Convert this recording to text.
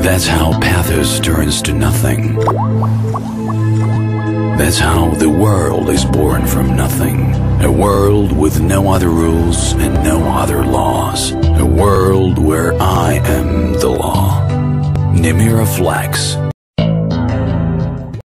That's how pathos turns to nothing. That's how the world is born from nothing. A world with no other rules and no other laws. A world where I am the law. Nemiroff Lex